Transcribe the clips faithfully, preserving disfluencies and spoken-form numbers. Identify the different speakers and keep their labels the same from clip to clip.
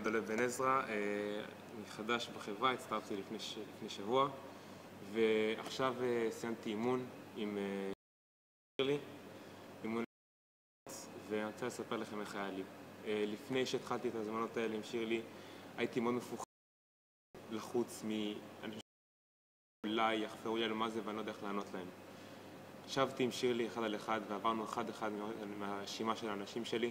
Speaker 1: דולב בן עזרא, אני חדש בחברה, הצטרפתי לפני, ש... לפני שבוע, ועכשיו סיימתי אימון עם שירלי, אימון, ואני רוצה לספר לכם איך היה לי. לפני שהתחלתי את הזמנות האלה עם שירלי, הייתי מאוד מפוחד לחוץ מאנשים שאולי יחפרו לי על מה זה ואני לא יודע איך לענות להם. ישבתי עם שירלי אחד על אחד ועברנו אחד אחד מהרשימה של האנשים שלי.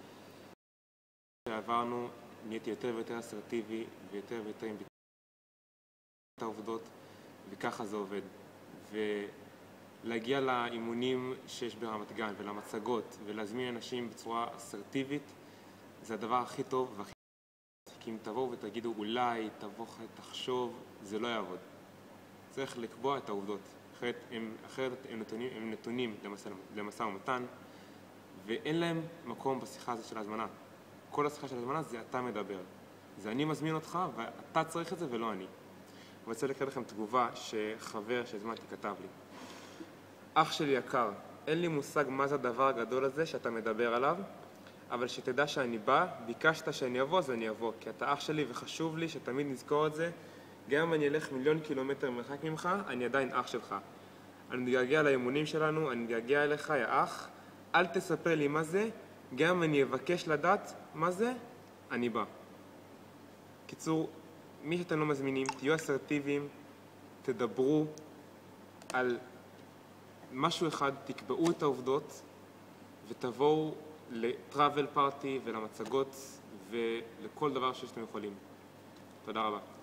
Speaker 1: שעברנו, נהייתי יותר ויותר אסרטיבי ויותר ויותר עם ביטוי את העובדות, וככה זה עובד. ולהגיע לאימונים שיש ברמת גן ולמצגות ולהזמין אנשים בצורה אסרטיבית זה הדבר הכי טוב והכי טוב. כי אם תבואו ותגידו אולי, תבוא, תחשוב, זה לא יעבוד. צריך לקבוע את העובדות. אחרת הם, אחרת הם נתונים, הם נתונים למשא, למשא ומתן, ואין להם מקום בשיחה הזאת של ההזמנה. כל השיחה של הזמנה זה אתה מדבר. זה אני מזמין אותך ואתה צריך את זה ולא אני. אני רוצה לקרוא לכם תגובה שחבר שהזמנתי כתב לי. אח שלי יקר, אין לי מושג מה זה הדבר הגדול הזה שאתה מדבר עליו, אבל שתדע שאני בא, ביקשת שאני אבוא, אז אני אבוא, כי אתה אח שלי וחשוב לי שתמיד נזכור את זה. גם אם אני אלך מיליון קילומטר מרחק ממך, אני עדיין אח שלך. אני מתגעגע לאמונים שלנו, אני מתגעגע אליך, יא אח. אל תספר לי מה זה, גם אם אני אבקש לדעת מה זה, אני בא. קיצור, מי שאתם לא מזמינים, תהיו אסרטיביים, תדברו על משהו אחד, תקבעו את העובדות, ותבואו לטראבל פארטי ולמצגות ולכל דבר שאתם יכולים. תודה רבה.